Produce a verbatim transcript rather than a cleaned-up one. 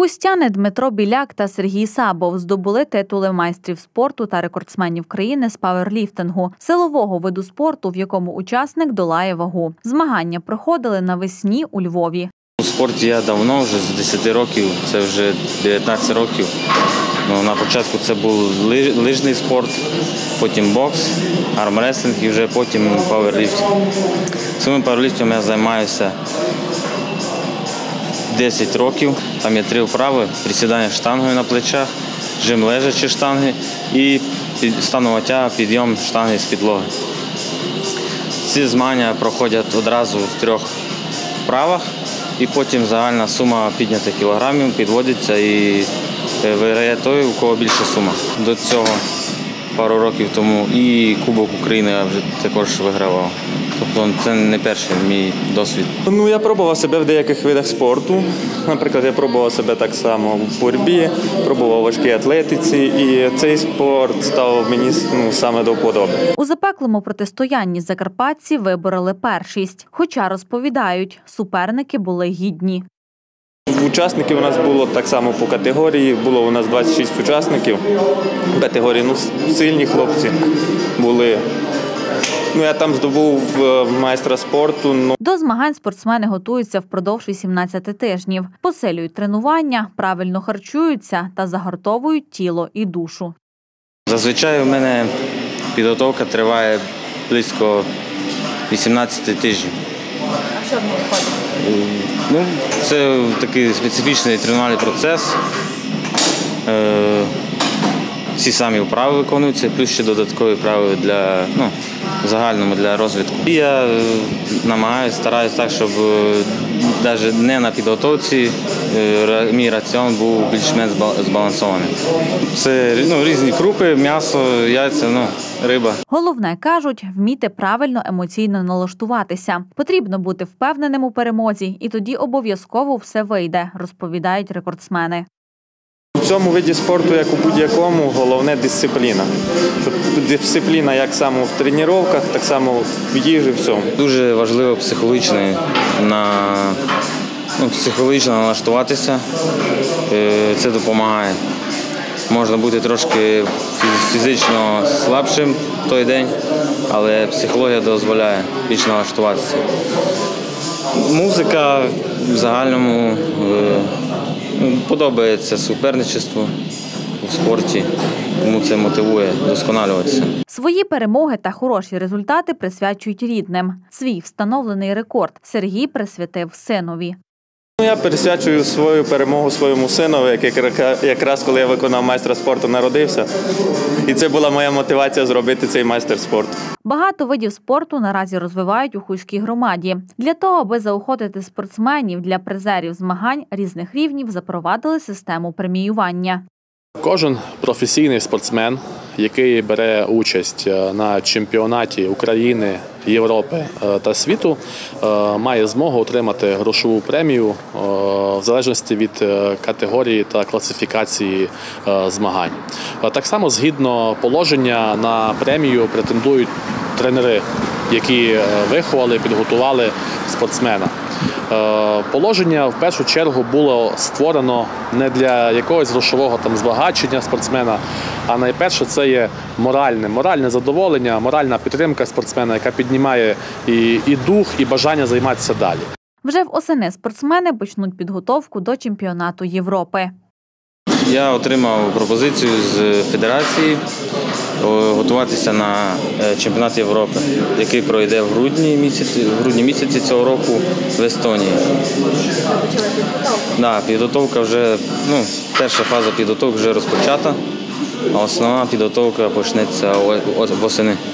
Хустяни Дмитро Біляк та Сергій Сабов здобули титули майстрів спорту та рекордсменів країни з паверліфтингу – силового виду спорту, в якому учасник долає вагу. Змагання проходили навесні у Львові. У спорті я давно, вже з десяти років, це вже дев'ятнадцять років. Ну, на початку це був лижний спорт, потім бокс, армреслінг і вже потім паверліфтинг. Самим паверліфтингом я займаюся десять років. Там є три вправи – присідання штангою на плечах, жим лежачі штанги і станова тяга, підйом штанги з підлоги. Ці змагання проходять одразу в трьох вправах, і потім загальна сума піднятих кілограмів підводиться і виграє той, у кого більша сума. До цього пару років тому і Кубок України я вже також вигравав. Тобто це не перший мій досвід. Ну, я пробував себе в деяких видах спорту. Наприклад, я пробував себе так само в боротьбі, пробував у важкій атлетиці, і цей спорт став мені ну, саме до вподоби. У запеклому протистоянні закарпатці вибороли першість. Хоча, розповідають, суперники були гідні. Учасників у нас було так само по категорії, було у нас двадцять шість учасників. В категорії ну, сильні хлопці були. Ну, я там здобув майстра спорту. Ну. До змагань спортсмени готуються впродовж вісімнадцяти тижнів. Посилюють тренування, правильно харчуються та загартовують тіло і душу. Зазвичай у мене підготовка триває близько вісімнадцяти тижнів. А що в ній входить? Ну, це такий специфічний тренувальний процес. Ці самі вправи виконуються, плюс ще додаткові вправи для, ну, загальному для розвитку. І я намагаюся, стараюся так, щоб навіть не на підготовці мій раціон був більш-менш збалансований. Це ну, різні крупи, м'ясо, яйця, ну, риба. Головне, кажуть, вміти правильно емоційно налаштуватися. Потрібно бути впевненим у перемозі, і тоді обов'язково все вийде, розповідають рекордсмени. В цьому виді спорту, як у будь-якому, головне – дисципліна. Дисципліна як само в тренуваннях, так само в їжі, всьому. Дуже важливо психологічно, на, ну, психологічно налаштуватися. Це допомагає. Можна бути трошки фізично слабшим в той день, але психологія дозволяє більш налаштуватися. Музика в загальному подобається суперничество у спорті, тому це мотивує вдосконалюватися. Свої перемоги та хороші результати присвячують рідним. Свій встановлений рекорд Сергій присвятив синові. Я присвячую свою перемогу своєму синові, який якраз коли я виконав майстра спорту, народився. І це була моя мотивація зробити цей майстер спорту. Багато видів спорту наразі розвивають у Хуській громаді. Для того, аби заохотити спортсменів для призерів змагань різних рівнів, запровадили систему преміювання. Кожен професійний спортсмен, який бере участь на чемпіонаті України, Європи та світу, має змогу отримати грошову премію в залежності від категорії та класифікації змагань. Так само, згідно положення, на премію претендують тренери, які виховали, підготували спортсмена. Положення в першу чергу було створено не для якогось грошового там збагачення спортсмена, а найперше це є моральне, моральне задоволення, моральна підтримка спортсмена, яка піднімає і, і дух, і бажання займатися далі. Вже в осени спортсмени почнуть підготовку до чемпіонату Європи. Я отримав пропозицію з федерації готуватися на чемпіонат Європи, який пройде в грудні місяці, в грудні місяці цього року в Естонії. Да, підготовка вже, ну, перша фаза підготовки вже розпочата, а основна підготовка почнеться восени.